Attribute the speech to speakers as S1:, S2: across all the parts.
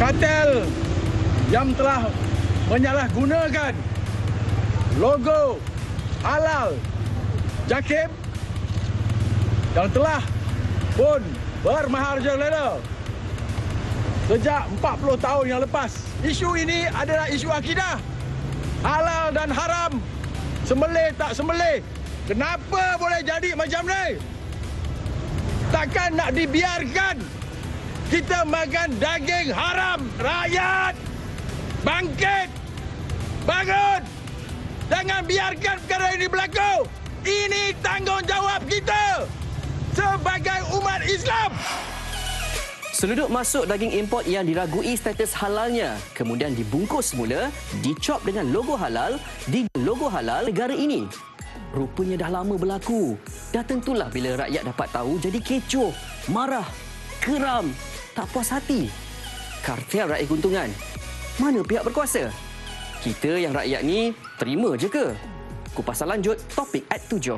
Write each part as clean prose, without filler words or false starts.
S1: Kartel yang telah menyalahgunakan logo halal JAKIM yang telah pun bermaharjalela sejak 40 tahun yang lepas. Isu ini adalah isu akidah. Halal dan haram, sembelih tak sembelih. Kenapa boleh jadi macam ni? Takkan nak dibiarkan kita makan daging haram. Rakyat, bangkit, bangun. Jangan biarkan perkara ini berlaku. Ini tanggungjawab kita sebagai umat Islam.
S2: Seluduk masuk daging import yang diragui status halalnya, kemudian dibungkus semula, dicop dengan logo halal di logo halal negara ini. Rupanya dah lama berlaku. Dah tentulah bila rakyat dapat tahu jadi kecoh, marah, geram, tak puas hati. Kartel rakyat keuntungan. Mana pihak berkuasa? Kita yang rakyat ni terima je ke? Kupasan lanjut topik at 7.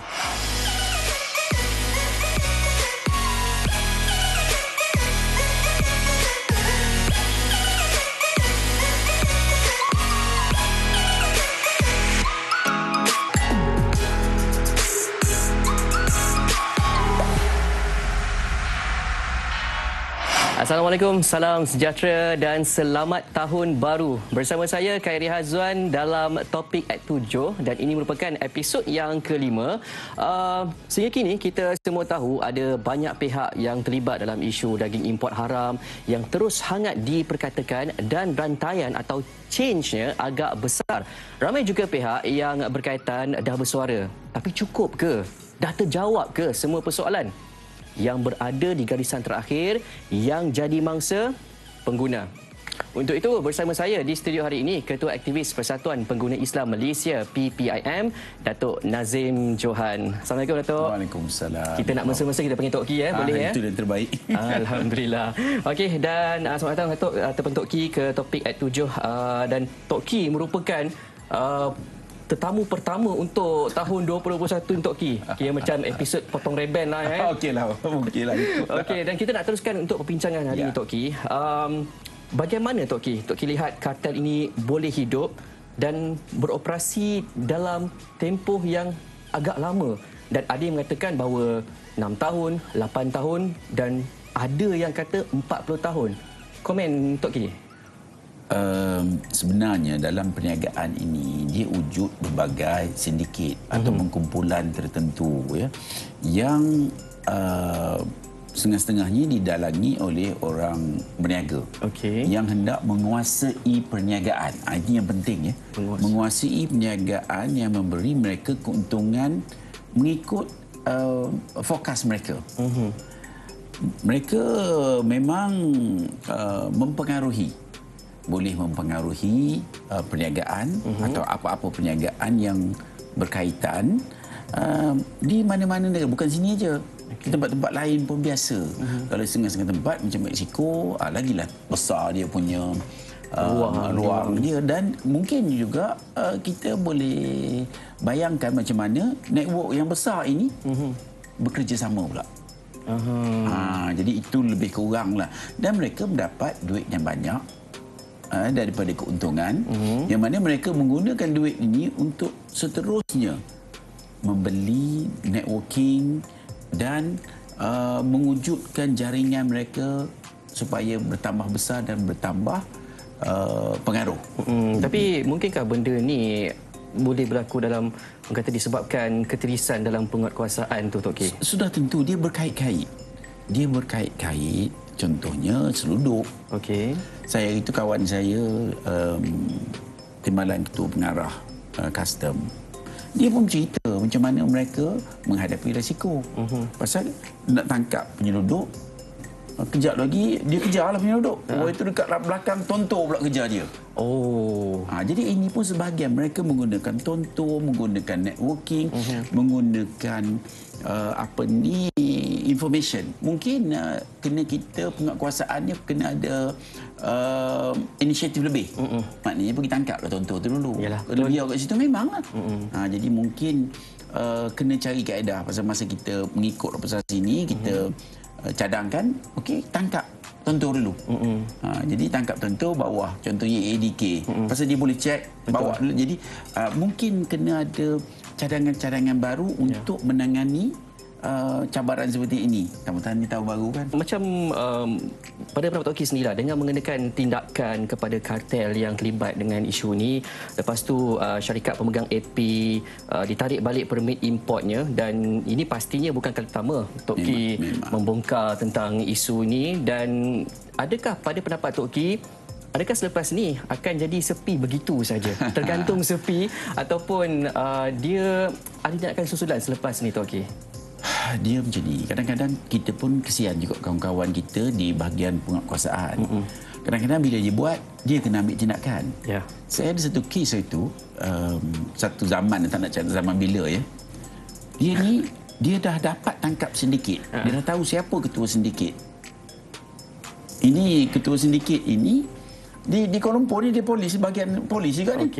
S2: Assalamualaikum, salam sejahtera dan selamat tahun baru. Bersama saya Khairi Hazwan dalam topik at 7 dan ini merupakan episod yang kelima. Sehingga kini kita semua tahu ada banyak pihak yang terlibat dalam isu daging import haram yang terus hangat diperkatakan dan rantaian atau change-nya agak besar. Ramai juga pihak yang berkaitan dah bersuara. Tapi cukup ke? Dah terjawab ke semua persoalan yang berada di garisan terakhir yang jadi mangsa pengguna? Untuk itu, bersama saya di studio hari ini, Ketua Aktivis Persatuan Pengguna Islam Malaysia PPIM, Datuk Nazim Johan. Assalamualaikum, Datuk.
S3: Waalaikumsalam.
S2: Kita nak mesra-mesra kita panggil Tok Ki, boleh ya?
S3: Itu yang terbaik.
S2: Alhamdulillah. Okey, dan selamat datang Datuk ataupun Tok Ki ke topik at 7. Dan Tok Ki merupakan tetamu pertama untuk tahun 2021 Tok Ki. Kira macam episod potong reben lah ya.
S3: Okeylah.
S2: Okey, dan kita nak teruskan untuk perbincangan hari ini Tok Ki. Bagaimana Tok Ki? Tok Ki lihat kartel ini boleh hidup dan beroperasi dalam tempoh yang agak lama, dan ada yang mengatakan bahawa 6 tahun, 8 tahun dan ada yang kata 40 tahun. Komen Tok Ki.
S3: Sebenarnya dalam perniagaan ini dia wujud berbagai sindiket atau kumpulan tertentu ya, yang setengah-setengahnya didalangi oleh orang berniaga yang hendak menguasai perniagaan. Ini yang penting ya. Menguasai perniagaan yang memberi mereka keuntungan mengikut fokus mereka. Mereka memang boleh mempengaruhi perniagaan atau apa-apa perniagaan yang berkaitan di mana-mana negara, bukan sini aja. Tempat-tempat lain pun biasa. Kalau setengah-setengah tempat macam Mexico, lagilah besar dia punya ruang dia, dan mungkin juga kita boleh bayangkan macam mana network yang besar ini bekerjasama pula. Jadi itu lebih kuranglah, dan mereka mendapat duit yang banyak daripada keuntungan, yang mana mereka menggunakan duit ini untuk seterusnya membeli, networking dan mewujudkan jaringan mereka supaya bertambah besar dan bertambah pengaruh.
S2: Tapi mungkinkah benda ni boleh berlaku dalam, kata disebabkan ketirisan dalam penguatkuasaan tu Tok Ki?
S3: Sudah tentu dia berkait-kait. Contohnya seluduk. Saya itu kawan saya, Timbalan Ketua Pengarah Custom. Dia pun cerita macam mana mereka menghadapi risiko. Pasal nak tangkap penyelundup, kejap lagi dia kejarlah penyelundup. Itu dekat belakang tontor pula kejar dia. Jadi ini pun sebahagian mereka menggunakan tontor, menggunakan networking, menggunakan information. Mungkin kena kita penguatkuasaannya kena ada inisiatif lebih. Maknanya pergi tangkaplah tontor tu dulu. Kalau biar kat situ memanglah. Jadi mungkin kena cari kaedah pasal masa kita mengikut pasal sini, kita cadangkan, okey, tangkap tontor dulu. Jadi tangkap tontor bawah, contohnya ADK. Pasal dia boleh cek bawah dulu. Jadi mungkin kena ada cadangan-cadangan baru untuk menangani cabaran seperti ini. Kamu ni tahu baru kan?
S2: Macam pada pendapat Tok Ki sendirilah, dengan mengenakan tindakan kepada kartel yang terlibat dengan isu ini, lepas tu syarikat pemegang AP ditarik balik permit importnya, dan ini pastinya bukan kali pertama Tok Ki membongkar tentang isu ini. Dan adakah pada pendapat Tok Ki, adakah selepas ni akan jadi sepi begitu saja? Tergantung sepi ataupun dia ada tindakan susulan selepas ni Tok Ki?
S3: Dia macam ni. Kadang-kadang kita pun kesian juga kawan-kawan kita di bahagian penguatkuasaan. Kadang-kadang bila dia buat, dia kena ambil tindakan. Saya ada satu kes itu, satu zaman, tak nak cakap zaman bila ya. Dia dah dapat tangkap sindiket. Dia dah tahu siapa ketua sindiket. Ini ketua sindiket ini di Kuala Lumpur ni, dia polis, bahagian polis juga ni.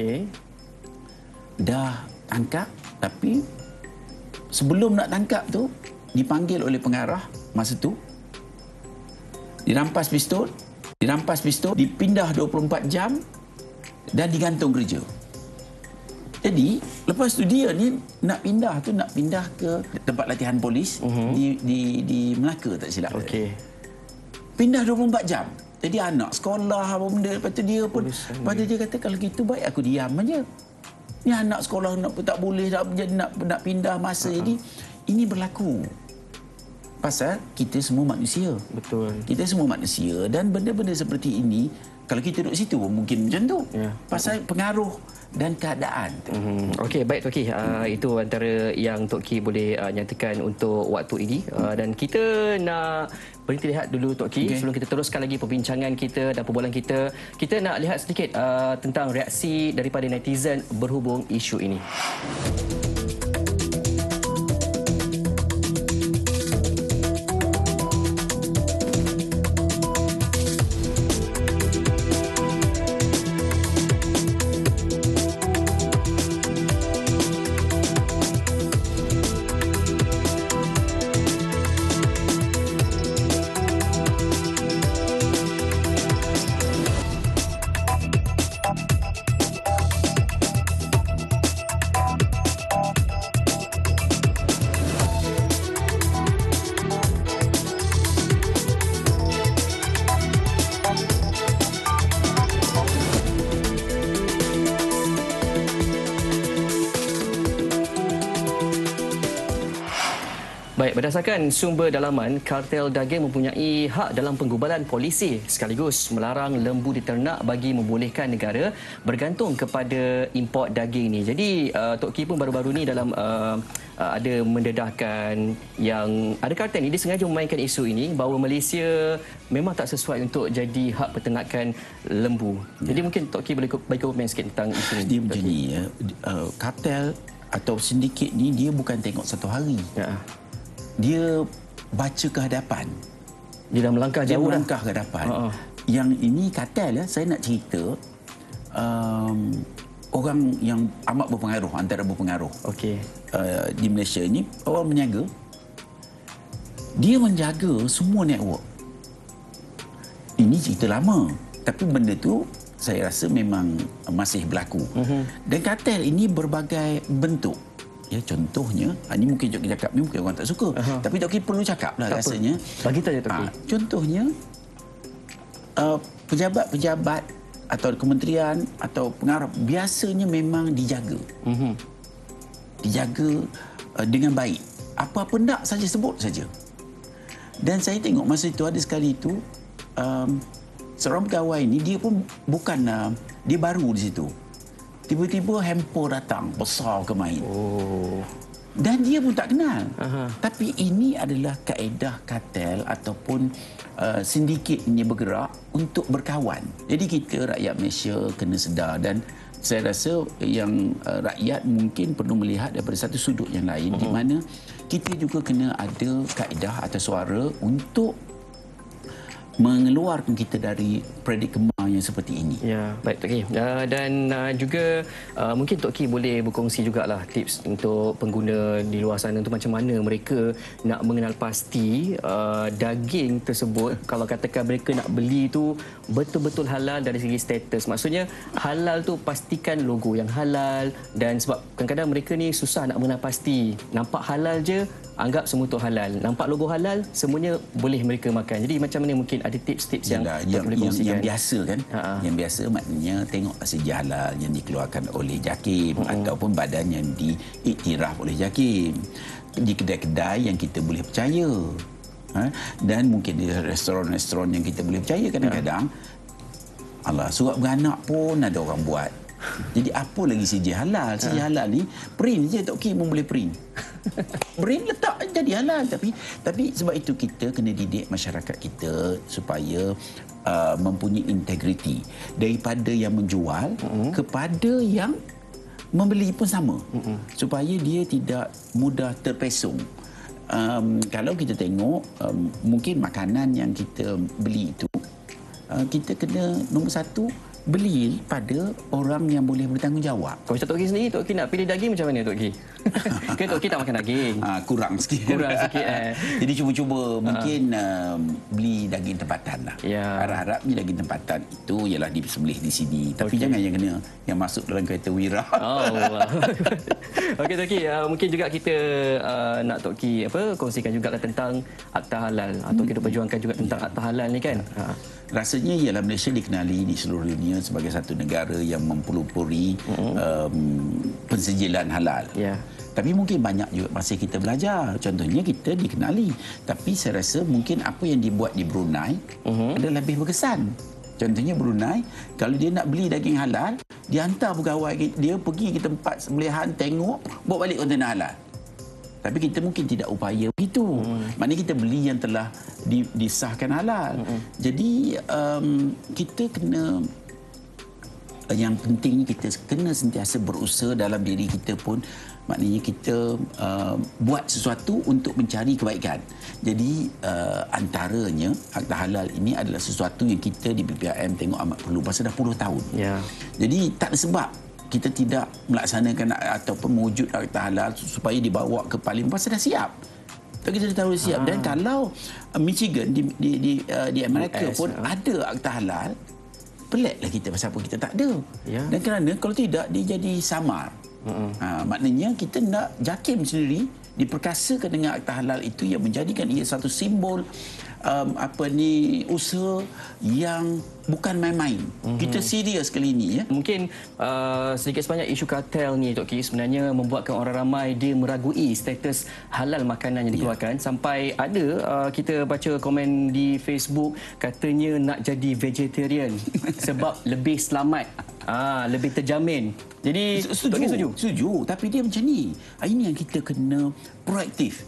S3: Dah tangkap, tapi sebelum nak tangkap tu, dipanggil oleh pengarah masa tu. Dirampas pistol, dipindah 24 jam dan digantung kerja. Jadi, lepas tu dia ni nak pindah ke tempat latihan polis di Melaka, tak silap. Pindah 24 jam. Jadi anak sekolah apa benda, lepas tu dia pun, lepas tu dia kata kalau gitu baik aku diam aja. Ni anak sekolah tak boleh, nak pindah masa. Jadi ini berlaku pasal kita semua manusia.
S2: Betul.
S3: Kita semua manusia, dan benda-benda seperti ini kalau kita duduk situ mungkin macam tu. Pasal pengaruh dan keadaan.
S2: Okey, baik Tok Ki. Itu antara yang Tok Ki boleh nyatakan untuk waktu ini. Dan kita nak berhenti lihat dulu Tok Ki. Sebelum kita teruskan lagi perbincangan kita dan perbualan kita, kita nak lihat sedikit tentang reaksi daripada netizen berhubung isu ini. Baik, berdasarkan sumber dalaman, kartel daging mempunyai hak dalam penggubalan polisi sekaligus melarang lembu diternak bagi membolehkan negara bergantung kepada import daging ini. Jadi, Tok Ki pun baru-baru ni dalam ada mendedahkan yang ada kartel ni dia sengaja memainkan isu ini bahawa Malaysia memang tak sesuai untuk jadi hak peternakan lembu. Jadi mungkin Tok Ki boleh bagi komen sikit tentang isu ini.
S3: Dia macam ni ya. Kartel atau sindiket ni dia bukan tengok satu hari. Dia baca ke hadapan.
S2: Dia dah melangkah jauh.
S3: Dia melangkah ke hadapan. Yang ini kartel ya, saya nak cerita orang yang amat berpengaruh, antara berpengaruh. Di Malaysia ni orang berniaga. Dia menjaga semua network. Ini cerita lama, tapi benda tu saya rasa memang masih berlaku. Dan kartel ini berbagai bentuk. Ya, contohnya, ini mungkin Tok Ki cakap ni mungkin orang tak suka. Tapi Tok Ki perlu cakap lah rasanya.
S2: Bagi tahu Tok Ki.
S3: Contohnya, pejabat-pejabat atau kementerian atau pengarah biasanya memang dijaga. Dijaga dengan baik. Apa-apa nak saja sebut saja. Dan saya tengok masa itu ada sekali itu, seorang pegawai ini dia pun bukan, dia baru di situ. Tiba-tiba hamper datang, besar ke main. Dan dia pun tak kenal. Tapi ini adalah kaedah kartel ataupun sindiket ini bergerak untuk berkawan. Jadi kita rakyat Malaysia kena sedar, dan saya rasa yang rakyat mungkin perlu melihat daripada satu sudut yang lain, di mana kita juga kena ada kaedah atau suara untuk mengeluarkan kita dari predikament yang seperti ini.
S2: Ya, baik Tok Ki. Dan juga mungkin Tok Ki boleh berkongsi jugalah tips untuk pengguna di luar sana untuk macam mana mereka nak mengenal pasti daging tersebut kalau katakan mereka nak beli tu betul-betul halal dari segi status. Maksudnya halal tu pastikan logo yang halal, dan sebab kadang-kadang mereka ni susah nak mengenal pasti. Nampak halal je anggap semua tu halal. Nampak logo halal, semuanya boleh mereka makan. Jadi macam mana mungkin ada tips-tips yang boleh kongsikan?
S3: Yang biasa kan? Yang biasa maknanya tengok sejarah halal yang dikeluarkan oleh JAKIM ataupun badan yang diiktiraf oleh JAKIM. Di kedai-kedai yang kita boleh percaya. Dan mungkin di restoran-restoran yang kita boleh percaya kadang-kadang Allah, surat beranak pun ada orang buat. Jadi apa lagi sejarah halal? Sejarah halal ni print je Tok Ki pun boleh print. Print letak jadi halal, tapi sebab itu kita kena didik masyarakat kita supaya mempunyai integriti daripada yang menjual kepada yang membeli pun sama, supaya dia tidak mudah terpesong. Kalau kita tengok mungkin makanan yang kita beli itu kita kena nombor satu beli pada orang yang boleh bertanggungjawab.
S2: Kalau macam Tok Ki sendiri, Tok Ki nak pilih daging macam mana Tok Ki? Kan Tok Ki tak makan daging.
S3: Kurang sikit. Jadi cuba-cuba mungkin beli daging tempatan lah. Harap-harapnya daging tempatan itu ialah disembelih di sini. Tapi jangan yang kena yang masuk dalam kereta wira.
S2: Okey Tok Ki, mungkin juga kita nak Tok Ki kongsikan juga tentang akta halal, atau kita perjuangkan juga tentang akta halal ni kan.
S3: Rasanya ialah Malaysia dikenali di seluruh dunia sebagai satu negara yang mempelopori pensijilan halal. Tapi mungkin banyak juga masih kita belajar. Contohnya kita dikenali, tapi saya rasa mungkin apa yang dibuat di Brunei adalah lebih berkesan. Contohnya Brunei, kalau dia nak beli daging halal, dia hantar pegawai dia pergi ke tempat sembelihan, tengok, bawa balik kontena halal. Tapi kita mungkin tidak upaya begitu. Maknanya kita beli yang telah disahkan halal. Jadi kita kena, yang penting kita kena sentiasa berusaha dalam diri kita pun. Maknanya kita buat sesuatu untuk mencari kebaikan. Jadi antaranya akta halal ini adalah sesuatu yang kita di BPIM tengok amat perlu pasal dah puluh tahun. Jadi tak ada sebab kita tidak melaksanakan ataupun mewujud akta halal supaya dibawa ke Parlimen pasal dah siap. Kita dah tahu siap. Dan kalau Michigan di Amerika pun ada akta halal, peliklah kita pasal apa kita tak ada. Dan kerana kalau tidak dia jadi samar. Maknanya kita nak JAKIM sendiri diperkasakan dengan akta halal itu yang menjadikan ia satu simbol usaha yang bukan main-main. Kita serius kali ini ya.
S2: Mungkin sedikit sebanyak isu kartel ni Tok Ki sebenarnya membuatkan orang ramai dia meragui status halal makanan yang dikeluarkan. Sampai ada kita baca komen di Facebook katanya nak jadi vegetarian sebab lebih selamat. Lebih terjamin. Jadi
S3: setuju. Tapi dia macam ni. Ini yang kita kena proaktif.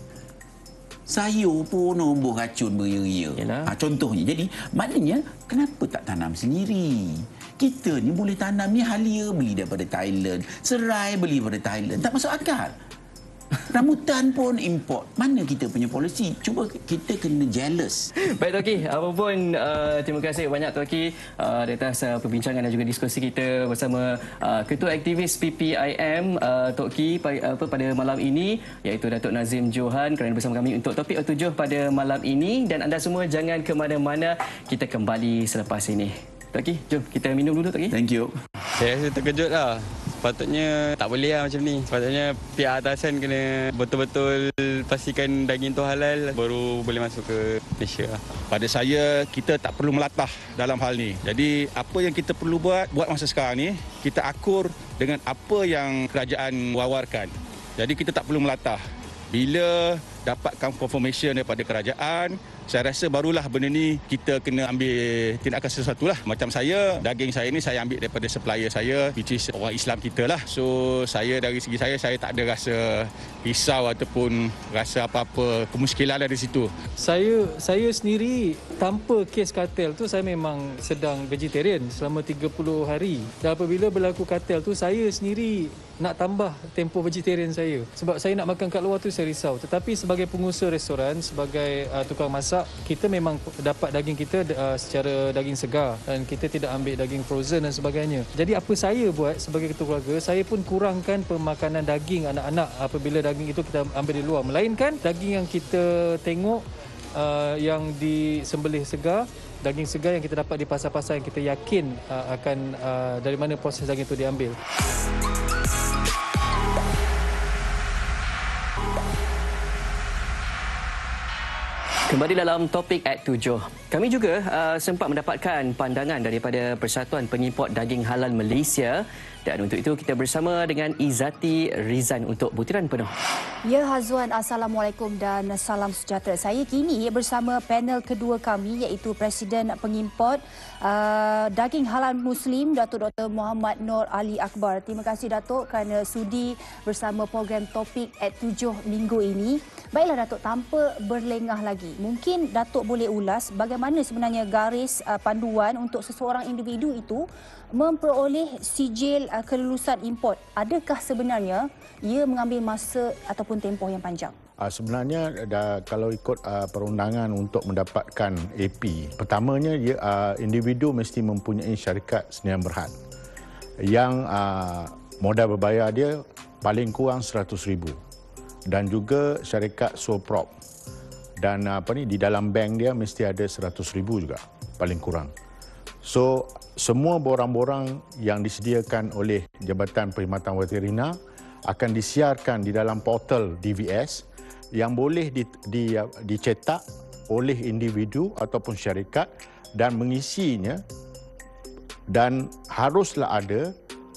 S3: Sayur pun nombor racun beria-ria. Contohnya. Jadi maknanya kenapa tak tanam sendiri? Kita ni boleh tanam ni halia beli daripada Thailand, serai beli daripada Thailand. Tak masuk akal. Rambutan pun import. Mana kita punya polisi? Cuba kita kena jealous.
S2: Baik Tok Ki, apapun terima kasih banyak Tok Ki di atas perbincangan dan juga diskusi kita bersama Ketua Aktivis PPIM Tok Ki pada malam ini, iaitu Datuk Nazim Johan, kerana bersama kami untuk topik 7 pada malam ini. Dan anda semua jangan ke mana-mana, kita kembali selepas ini. Tok Ki, jom kita minum dulu Tok Ki.
S3: Thank you.
S4: Saya rasa terkejut lah. Sepatutnya tak boleh lah macam ni. Sepatutnya pihak atasan kena betul-betul pastikan daging tu halal baru boleh masuk ke Malaysia.
S5: Pada saya, kita tak perlu melatah dalam hal ni. Jadi apa yang kita perlu buat masa sekarang ni, kita akur dengan apa yang kerajaan wawarkan. Jadi kita tak perlu melatah. Bila dapatkan confirmation daripada kerajaan, saya rasa barulah benda ni kita kena ambil tindakan sesuatu lah. Macam saya, daging saya ni saya ambil daripada supplier saya, which is orang Islam kita lah. So saya dari segi saya tak ada rasa risau ataupun rasa apa-apa kemuskilan dari situ.
S6: Saya sendiri tanpa kes kartel tu saya memang sedang vegetarian selama 30 hari. Dan apabila berlaku kartel tu saya sendiri nak tambah tempoh vegetarian saya. Sebab saya nak makan kat luar tu saya risau. Tetapi sebagai pengusaha restoran, sebagai tukang masak, masak, kita memang dapat daging kita secara daging segar dan kita tidak ambil daging frozen dan sebagainya. Jadi apa saya buat sebagai ketua keluarga, saya pun kurangkan pemakanan daging anak-anak apabila daging itu kita ambil di luar. Melainkan daging yang kita tengok yang disembelih segar, daging segar yang kita dapat di pasar-pasar yang kita yakin akan dari mana proses daging itu diambil.
S2: Kembali dalam topik Act 7. Kami juga sempat mendapatkan pandangan daripada Persatuan Pengimport Daging Halal Malaysia dan untuk itu kita bersama dengan Izzati Rizan untuk butiran penuh.
S7: Ya Hazwan, Assalamualaikum dan salam sejahtera. Saya kini bersama panel kedua kami iaitu Presiden Pengimport Daging Halal Muslim Datuk Dr. Muhammad Nur Ali Akbar. Terima kasih Datuk kerana sudi bersama program Topik Act 7 minggu ini. Baiklah Datuk, tanpa berlengah lagi, mungkin Datuk boleh ulas bagaimana sebenarnya garis panduan untuk seseorang individu itu memperoleh sijil kelulusan import. Adakah sebenarnya ia mengambil masa ataupun tempoh yang panjang?
S8: Sebenarnya kalau ikut perundangan untuk mendapatkan AP, pertamanya individu mesti mempunyai syarikat sendirian berhad yang modal berbayar dia paling kurang 100,000 dan juga syarikat sole prop dan di dalam bank dia mesti ada 100,000 juga paling kurang. So semua borang-borang yang disediakan oleh Jabatan Perkhidmatan Veterina akan disiarkan di dalam portal DVS yang boleh dicetak oleh individu ataupun syarikat dan mengisinya, dan haruslah ada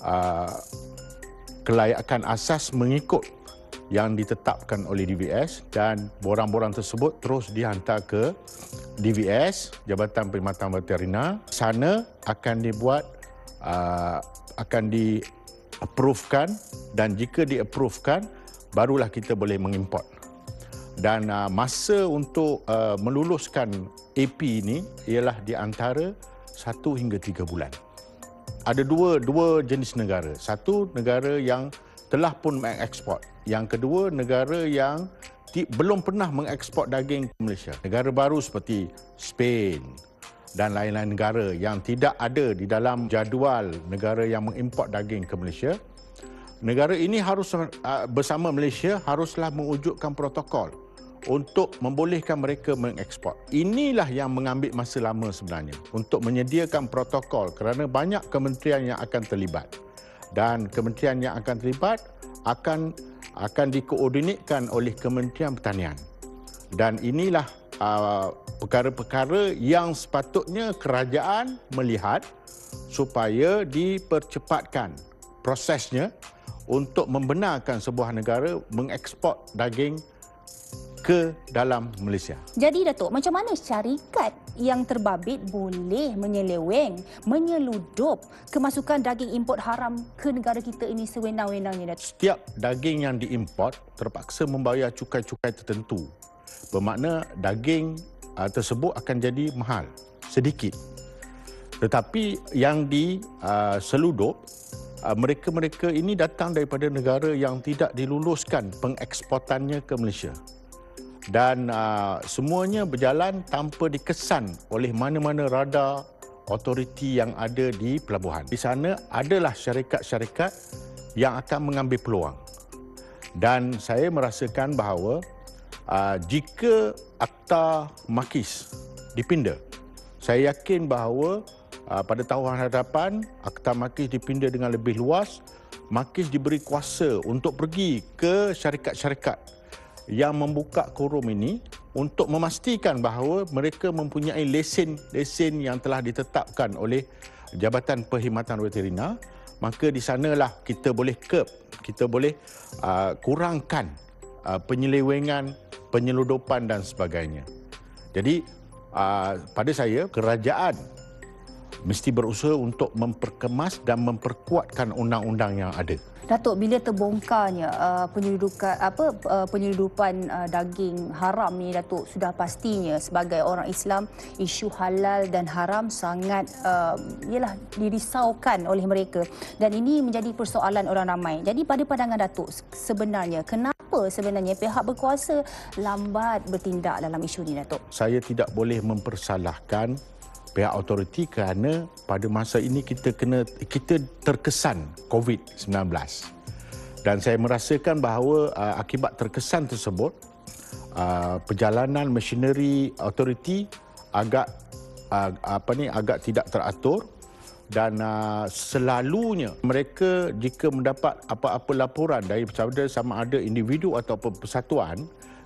S8: kelayakan asas mengikut yang ditetapkan oleh DVS, dan borang-borang tersebut terus dihantar ke DVS, Jabatan Perkhidmatan Veterina. Sana akan dibuat, akan di-approvekan, dan jika di-approvekan, barulah kita boleh mengimport. Dan masa untuk meluluskan AP ini ialah di antara 1 hingga 3 bulan. Ada dua jenis negara. Satu, negara yang telah pun mengeksport. Yang kedua, negara yang belum pernah mengeksport daging ke Malaysia. Negara baru seperti Spain dan lain-lain negara yang tidak ada di dalam jadual negara yang mengimport daging ke Malaysia. Negara ini harus bersama Malaysia haruslah mewujudkan protokol untuk membolehkan mereka mengeksport. Inilah yang mengambil masa lama sebenarnya untuk menyediakan protokol kerana banyak kementerian yang akan terlibat. Dan kementerian yang akan terlibat akan dikoordinatkan oleh Kementerian Pertanian. Dan inilah perkara-perkara yang sepatutnya kerajaan melihat supaya dipercepatkan prosesnya untuk membenarkan sebuah negara mengeksport daging ke dalam Malaysia.
S7: Jadi Datuk, macam mana syarikat yang terbabit boleh menyeleweng, menyeludup kemasukan daging import haram ke negara kita ini sewenang-wenangnya, Datuk?
S8: Setiap daging yang diimport terpaksa membayar cukai-cukai tertentu. Bermakna daging tersebut akan jadi mahal, sedikit. Tetapi yang diseludup, mereka-mereka ini datang daripada negara yang tidak diluluskan pengeksportannya ke Malaysia. Dan semuanya berjalan tanpa dikesan oleh mana-mana radar autoriti yang ada di pelabuhan. Di sana adalah syarikat-syarikat yang akan mengambil peluang. Dan saya merasakan bahawa jika Akta Makis dipinda, saya yakin bahawa pada tahun hadapan Akta Makis dipinda dengan lebih luas, Makis diberi kuasa untuk pergi ke syarikat-syarikat yang membuka korum ini untuk memastikan bahawa mereka mempunyai lesen yang telah ditetapkan oleh Jabatan Perkhidmatan Veterina. Maka di sanalah kita boleh kita boleh kurangkan penyelewengan, penyeludupan dan sebagainya. Jadi pada saya, kerajaan mesti berusaha untuk memperkemas dan memperkuatkan undang-undang yang ada.
S7: Datuk, bila terbongkarnya penyeludupan daging haram ni, Datuk, sudah pastinya sebagai orang Islam isu halal dan haram sangat dirisaukan oleh mereka, dan ini menjadi persoalan orang ramai. Jadi pada pandangan Datuk, sebenarnya kenapa kenapa sebenarnya pihak berkuasa lambat bertindak dalam isu ini, Datuk?
S8: Saya tidak boleh mempersalahkan pihak autoriti kerana pada masa ini kita terkesan COVID-19. Dan saya merasakan bahawa akibat terkesan tersebut, perjalanan machinery autoriti agak tidak teratur, dan selalunya mereka jika mendapat apa-apa laporan dari sama ada individu ataupun persatuan,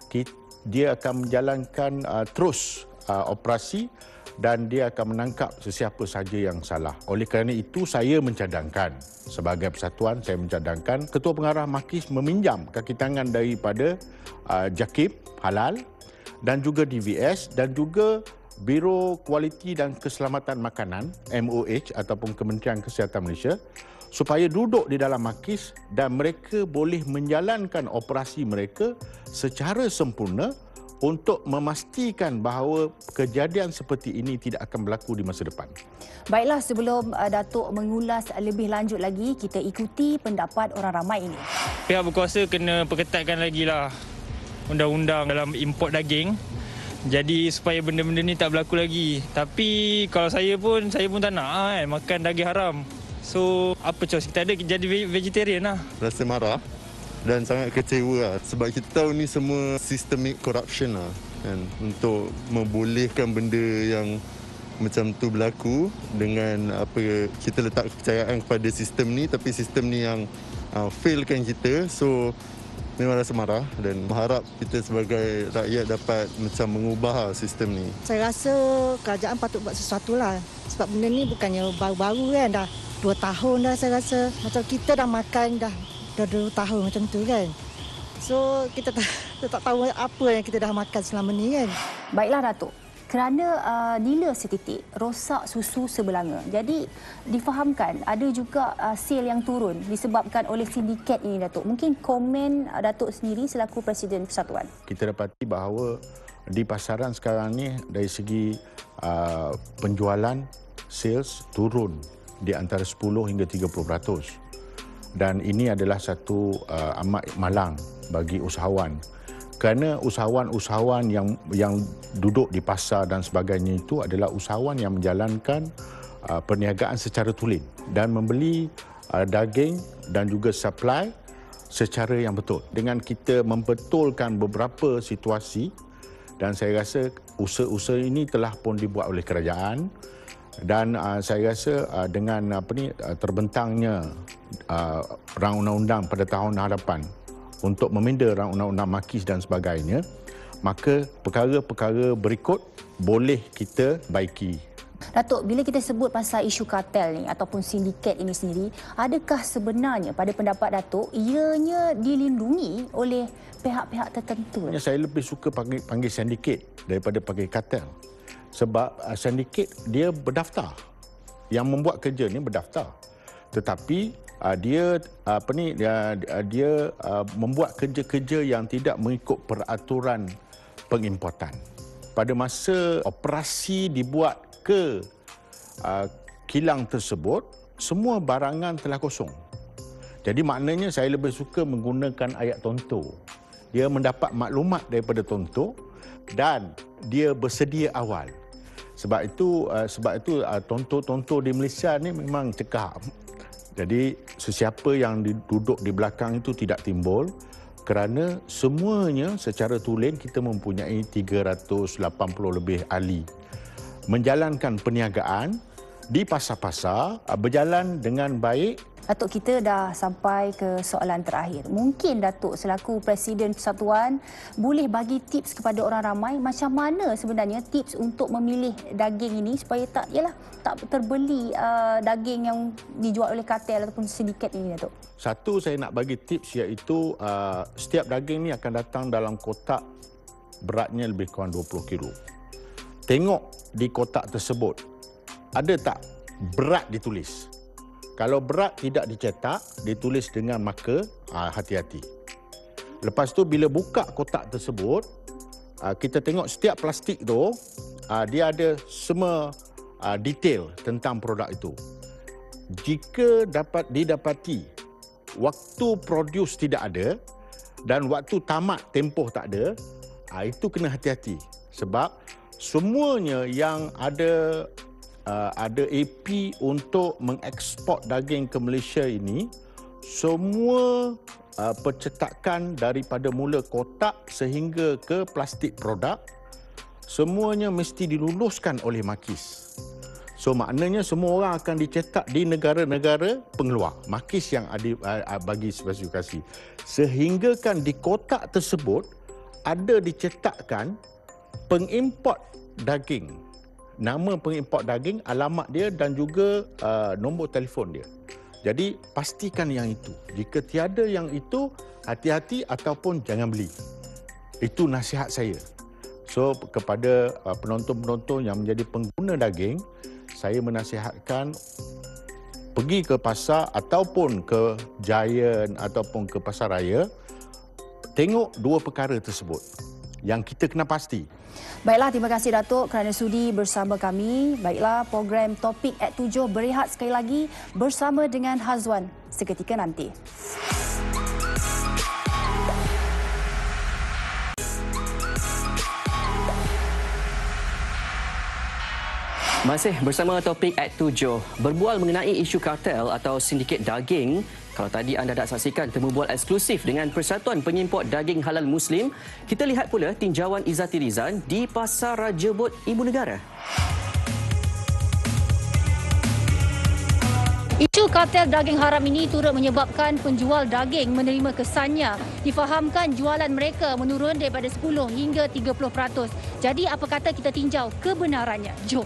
S8: dia akan menjalankan terus operasi dan dia akan menangkap sesiapa saja yang salah. Oleh kerana itu saya mencadangkan, sebagai persatuan saya mencadangkan Ketua Pengarah MAKIS meminjam kaki tangan daripada JAKIM Halal dan juga DVS dan juga Biro Kualiti dan Keselamatan Makanan MOH ataupun Kementerian Kesihatan Malaysia supaya duduk di dalam MAKIS dan mereka boleh menjalankan operasi mereka secara sempurna untuk memastikan bahawa kejadian seperti ini tidak akan berlaku di masa depan.
S7: Baiklah, sebelum Datuk mengulas lebih lanjut lagi, kita ikuti pendapat orang ramai ini.
S6: Pihak berkuasa kena perketatkan lagi lah undang-undang dalam import daging. Jadi supaya benda-benda ni tak berlaku lagi. Tapi kalau saya pun tak nak makan daging haram. So apa choice kita ada, jadi vegetarian lah.
S9: Rasa marah dan sangat kecewa lah. Sebab kita tahu ni semua systemic corruption lah kan? Untuk membolehkan benda yang macam tu berlaku dengan apa kita letak kepercayaan kepada sistem ni, tapi sistem ni yang failkan kita. So memang rasa marah dan berharap kita sebagai rakyat dapat macam mengubah sistem ni.
S10: Saya rasa kerajaan patut buat sesuatu lah. Sebab benda ni bukannya baru-baru kan. Dah 2 tahun dah saya rasa. Macam kita dah makan dah 2 tahun macam tu kan. So kita tak tahu apa yang kita dah makan selama ni kan.
S7: Baiklah Datuk. Kerana nila setitik rosak susu sebelanga. Jadi difahamkan ada juga sale yang turun disebabkan oleh sindiket ini, Datuk. Mungkin komen Datuk sendiri selaku Presiden Persatuan.
S8: Kita dapati bahawa di pasaran sekarang ni dari segi penjualan sales turun di antara 10 hingga 30%. Dan ini adalah satu amat malang bagi usahawan. Kerana usahawan-usahawan yang duduk di pasar dan sebagainya itu adalah usahawan yang menjalankan perniagaan secara tulen dan membeli daging dan juga supply secara yang betul. Dengan kita membetulkan beberapa situasi, dan saya rasa usaha-usaha ini telah pun dibuat oleh kerajaan, dan saya rasa dengan terbentangnya rang undang-undang pada tahun hadapan untuk meminda rang undang-undang MAKIS dan sebagainya, maka perkara-perkara berikut boleh kita baiki.
S7: Datuk, bila kita sebut pasal isu kartel ni ataupun sindiket ini sendiri, adakah sebenarnya pada pendapat Datuk ianya dilindungi oleh pihak-pihak tertentu?
S8: Saya lebih suka panggil sindiket daripada panggil kartel. Sebab sindiket dia berdaftar. Yang membuat kerja ni berdaftar. Tetapi dia membuat kerja-kerja yang tidak mengikut peraturan pengimportan. Pada masa operasi dibuat ke kilang tersebut, semua barangan telah kosong. Jadi maknanya saya lebih suka menggunakan ayat tonto. Dia mendapat maklumat daripada tonto dan dia bersedia awal. Sebab itu tonto-tonto di Malaysia ni memang cekap. Jadi sesiapa yang duduk di belakang itu tidak timbul kerana semuanya secara tulen kita mempunyai 380 lebih ahli menjalankan perniagaan di pasar-pasar berjalan dengan baik.
S7: Datuk, kita dah sampai ke soalan terakhir. Mungkin Datuk selaku Presiden Persatuan boleh bagi tips kepada orang ramai macam mana sebenarnya tips untuk memilih daging ini supaya tak terbeli daging yang dijual oleh kartel ataupun sindiket ini, Datuk.
S8: Satu, saya nak bagi tips iaitu setiap daging ni akan datang dalam kotak beratnya lebih kurang 20 kilo. Tengok di kotak tersebut ada tak berat ditulis. Kalau berat tidak dicetak, ditulis dengan marker, hati-hati. Lepas tu bila buka kotak tersebut, kita tengok setiap plastik tu, dia ada semua detail tentang produk itu. Jika dapat didapati waktu produce tidak ada, dan waktu tamat tempoh tak ada, itu kena hati-hati. Sebab semuanya yang ada AP untuk mengeksport daging ke Malaysia ini, semua percetakan daripada mula kotak sehingga ke plastik produk, semuanya mesti diluluskan oleh MAKIS. So maknanya semua orang akan dicetak di negara-negara pengeluar. MAKIS yang bagi spesifikasi. Sehinggakan di kotak tersebut ada dicetakkan pengimport daging. Nama pengimport daging, alamat dia dan juga nombor telefon dia. Jadi pastikan yang itu. Jika tiada yang itu, hati-hati ataupun jangan beli. Itu nasihat saya. So kepada penonton-penonton yang menjadi pengguna daging, saya menasihatkan pergi ke pasar ataupun ke Giant ataupun ke pasar raya, tengok dua perkara tersebut yang kita kena pasti.
S7: Baiklah, terima kasih Datuk kerana sudi bersama kami. Baiklah, program Topik at 7 berehat sekali lagi bersama dengan Hazwan seketika nanti.
S2: Masih bersama Topik at 7, berbual mengenai isu kartel atau sindiket daging. Kalau tadi anda dah saksikan temu bual eksklusif dengan Persatuan Pengimport Daging Halal Muslim, kita lihat pula tinjauan Izzati Rizan di Pasar Raja Bot Ibu Negara.
S11: Isu kartel daging haram ini turut menyebabkan penjual daging menerima kesannya. Difahamkan jualan mereka menurun daripada 10 hingga 30%. Jadi apa kata kita tinjau kebenarannya? Jom.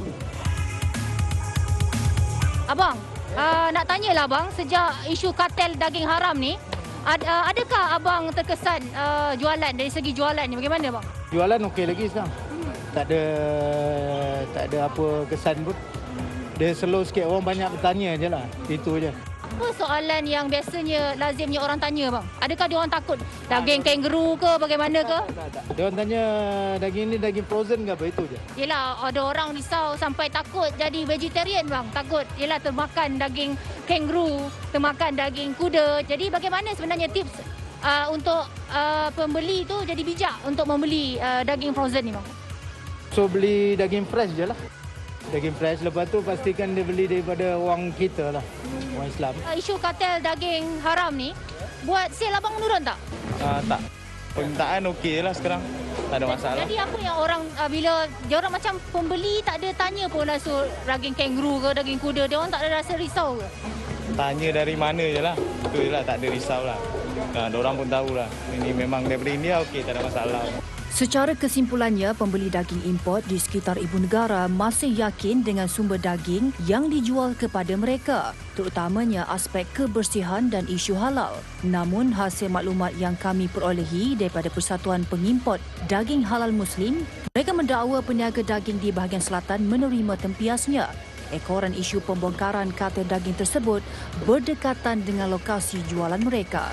S11: Abang, nak tanyalah abang, sejak isu kartel daging haram ni, adakah abang terkesan jualan dari segi jualan ni? Bagaimana bang?
S12: Jualan okey lagi sekarang. Tak ada apa kesan pun. Dia slow sikit, orang banyak bertanya je lah. Itu je.
S11: Apa soalan yang biasanya lazimnya orang tanya bang? Adakah diorang takut daging kangaroo ke bagaimana ke?
S12: Tak. Diorang tanya daging ni daging frozen ke apa, itu je.
S11: Yelah, ada orang risau sampai takut jadi vegetarian bang. Takut, yelah termakan daging kangaroo, termakan daging kuda. Jadi bagaimana sebenarnya tips untuk pembeli tu jadi bijak untuk membeli daging frozen ni bang?
S12: So beli daging fresh je lah. Daging fresh, lepas tu pastikan dia beli daripada orang kita lah, orang Islam.
S11: Isu kartel daging haram ni, buat sale abang menurun tak?
S13: Tak. Permintaan okey lah sekarang. Tak ada masalah.
S11: Jadi apa yang orang, bila dia orang macam pembeli tak ada tanya pun rasa daging kangaroo ke, daging kuda, dia orang tak ada rasa risau ke?
S13: Tanya dari mana je lah. Itu je lah, tak ada risau lah. Diorang pun tahu lah. Ini memang daripada India okey, tak ada masalah.
S7: Secara kesimpulannya, pembeli daging import di sekitar ibu negara masih yakin dengan sumber daging yang dijual kepada mereka, terutamanya aspek kebersihan dan isu halal. Namun, hasil maklumat yang kami perolehi daripada Persatuan Pengimport Daging Halal Muslim, mereka mendakwa peniaga daging di bahagian selatan menerima tempiasnya. Ekoran isu pembongkaran kartel daging tersebut berdekatan dengan lokasi jualan mereka.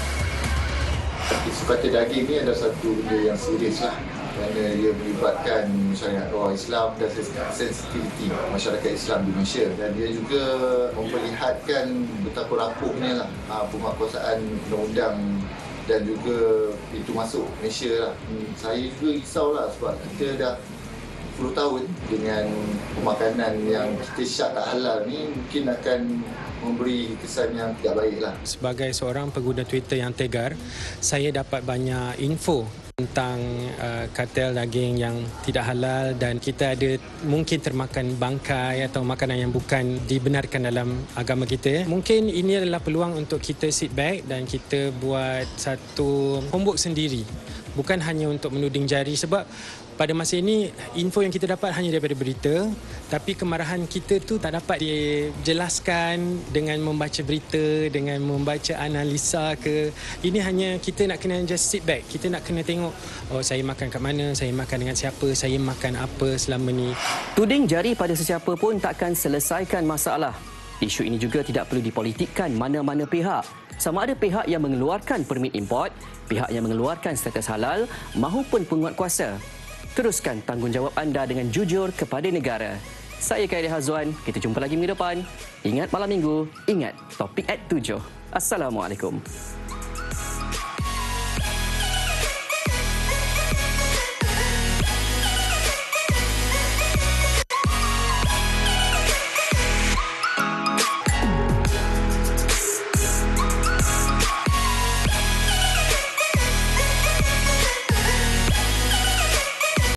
S14: Isu kartel daging ni adalah satu benda yang serius lah, kerana dia melibatkan masyarakat orang Islam dan sensitiviti masyarakat Islam di Malaysia, dan dia juga memperlihatkan betapa rapuhnya lah penguatkuasaan undang-undang dan juga pintu masuk Malaysia lah. Saya juga risaulah sebab kita dah 10 tahun dengan pemakanan yang kita syak tak halal ni, mungkin akan memberi kesan yang tidak baiklah.
S15: Sebagai seorang pengguna Twitter yang tegar, saya dapat banyak info tentang kartel daging yang tidak halal, dan kita ada mungkin termakan bangkai atau makanan yang bukan dibenarkan dalam agama kita. Mungkin ini adalah peluang untuk kita sit back dan kita buat satu homework sendiri. Bukan hanya untuk menuding jari, sebab pada masa ini info yang kita dapat hanya daripada berita, tapi kemarahan kita tu tak dapat dijelaskan dengan membaca berita, dengan membaca analisa ke. Ini hanya kita nak kena just sit back. Kita nak kena tengok, oh saya makan kat mana, saya makan dengan siapa, saya makan apa selama ni.
S2: Tuding jari pada sesiapa pun takkan selesaikan masalah. Isu ini juga tidak perlu dipolitikkan mana-mana pihak. Sama ada pihak yang mengeluarkan permit import, pihak yang mengeluarkan status halal mahupun penguatkuasa. Teruskan tanggungjawab anda dengan jujur kepada negara. Saya Khairi Hazwan, kita jumpa lagi minggu depan. Ingat malam minggu, ingat Topik at 7. Assalamualaikum.